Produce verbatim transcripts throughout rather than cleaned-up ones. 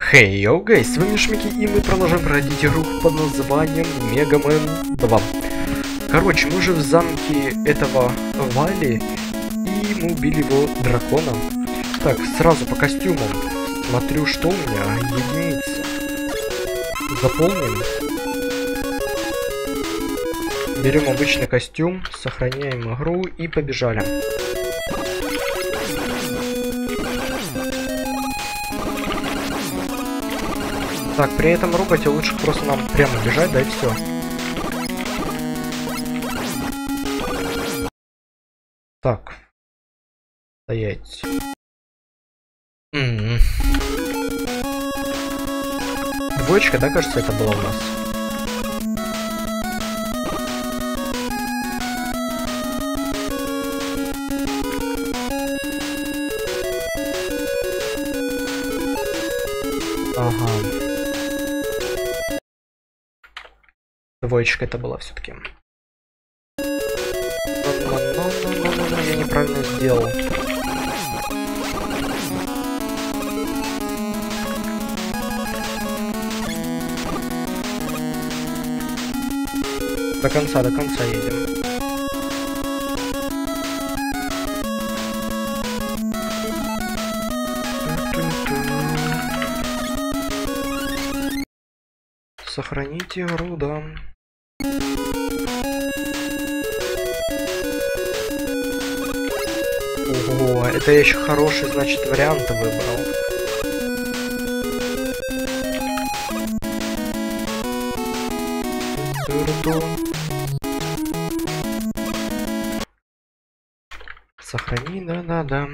Хей, йоу, гайс, с вами Шмики, и мы продолжаем пройдить игру под названием Мега Мэн два. Короче, мы уже в замке этого Вали, и мы убили его дракона. Так, сразу по костюмам. Смотрю, что у меня. Единица. Заполним. Берем обычный костюм, сохраняем игру и побежали. Так, при этом роботе лучше просто нам прямо бежать, да и все. Так. Стоять. М-м-м. Двоечка, да, кажется, это была у нас? Ага. Двоечка это была все-таки. Я неправильно сделал. До конца, до конца едем. Сохраните игру, да. Ого, это я еще хороший, значит, варианты выбрал. Сохрани, да-да-да.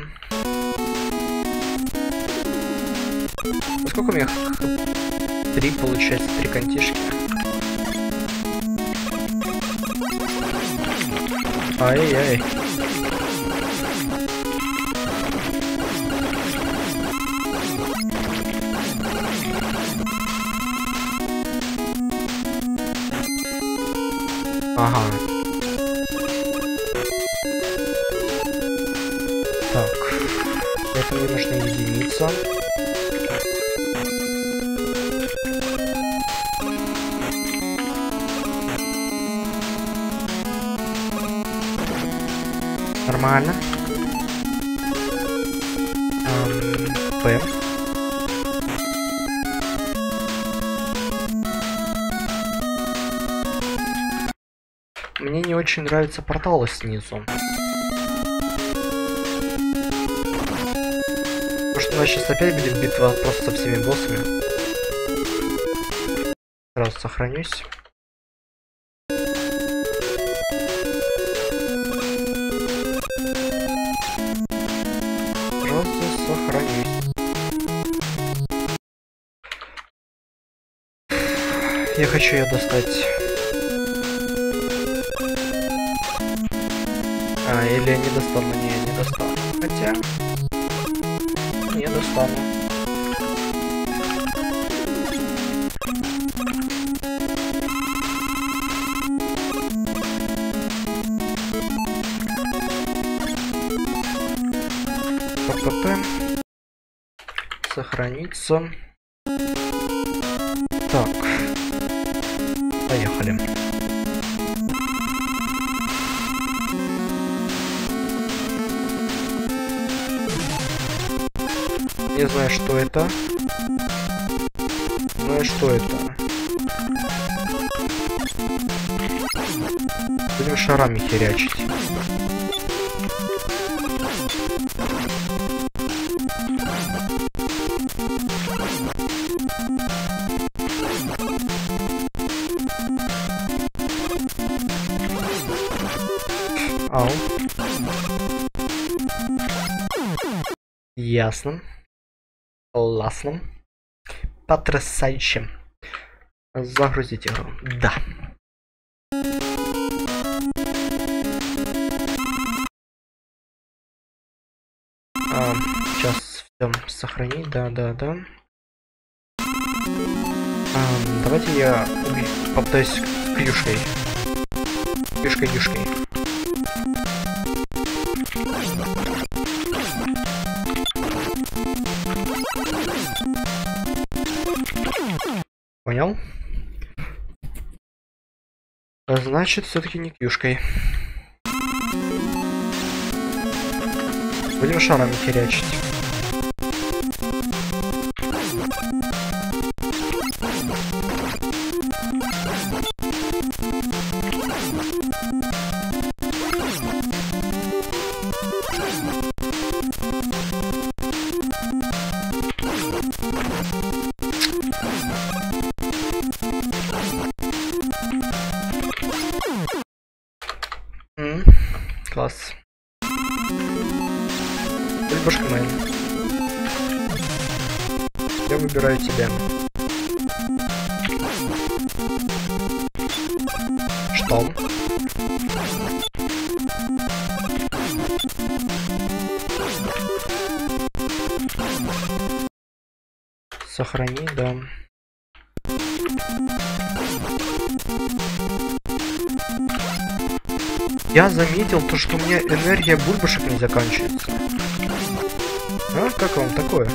Сколько у меня? Три, получается, три контишки. Ай-яй. Ага. Так. Это мне нужна единица. Нормально. Эм, П. Мне не очень нравятся порталы снизу. Потому что у нас сейчас опять будет битва просто со всеми боссами. Сразу сохранюсь. Я хочу ее достать. А, или я не достану, не, я не достану. Хотя... Не достану. ППП. Сохраниться. Так. Поехали. Не знаю, что это. Знаю, что это. Будем шарами херячить. Ау. Ясно. Классно. Потрясающе. Загрузить игру. Да. А, сейчас все сохранить. Да, да, да. А, давайте я попытаюсь клюшкой. Клюшкой-дюшкой. Понял? Значит, все-таки не кьюшкой. Будем шарами херячить. М-м, класс. Башкмен. Я выбираю тебя. Что? Сохрани, да. Я заметил то, что у меня энергия бульбашек не заканчивается. А, как вам такое?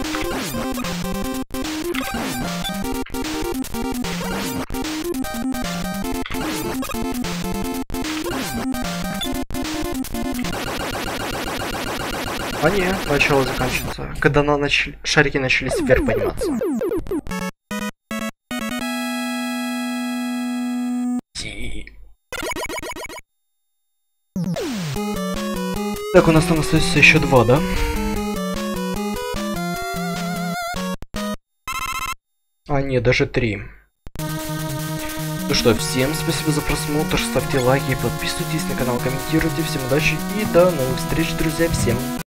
А не, начало заканчиваться. Когда на нач... шарики начали вверх подниматься. Так, у нас там остается еще два, да? А, нет, даже три. Ну что, всем спасибо за просмотр, ставьте лайки, подписывайтесь на канал, комментируйте, всем удачи и до новых встреч, друзья, всем